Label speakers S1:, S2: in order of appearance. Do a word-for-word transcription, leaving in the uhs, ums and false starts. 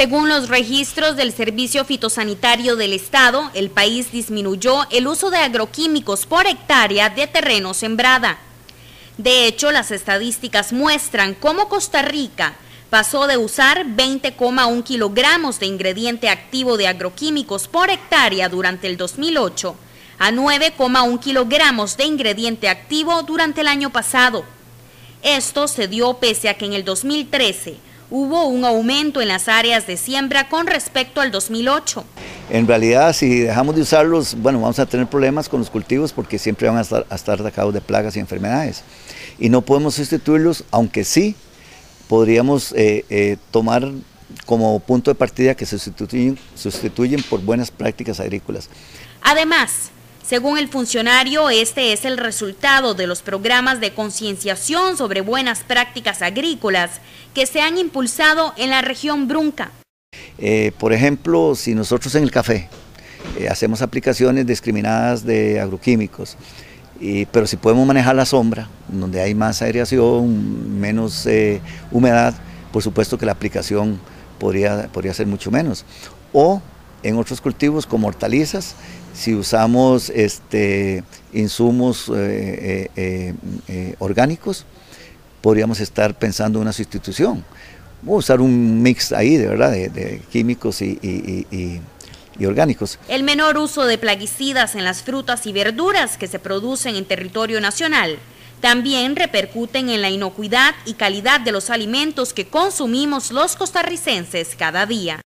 S1: Según los registros del Servicio Fitosanitario del Estado, el país disminuyó el uso de agroquímicos por hectárea de terreno sembrada. De hecho, las estadísticas muestran cómo Costa Rica pasó de usar veinte coma uno kilogramos de ingrediente activo de agroquímicos por hectárea durante el dos mil ocho a nueve coma uno kilogramos de ingrediente activo durante el año pasado. Esto se dio pese a que en el dos mil trece hubo un aumento en las áreas de siembra con respecto al dos mil ocho.
S2: En realidad, si dejamos de usarlos, bueno, vamos a tener problemas con los cultivos porque siempre van a estar, a estar atacados de plagas y enfermedades. Y no podemos sustituirlos, aunque sí podríamos eh, eh, tomar como punto de partida que se sustituyen, sustituyen por buenas prácticas agrícolas.
S1: Además, según el funcionario, este es el resultado de los programas de concienciación sobre buenas prácticas agrícolas que se han impulsado en la región Brunca.
S2: Eh, por ejemplo, si nosotros en el café eh, hacemos aplicaciones discriminadas de agroquímicos, y, pero si podemos manejar la sombra, donde hay más aireación, menos eh, humedad, por supuesto que la aplicación podría, podría ser mucho menos. O en otros cultivos como hortalizas, si usamos este, insumos eh, eh, eh, orgánicos, podríamos estar pensando en una sustitución. O usar un mix ahí, de verdad, de, de químicos y, y, y, y orgánicos.
S1: El menor uso de plaguicidas en las frutas y verduras que se producen en territorio nacional también repercuten en la inocuidad y calidad de los alimentos que consumimos los costarricenses cada día.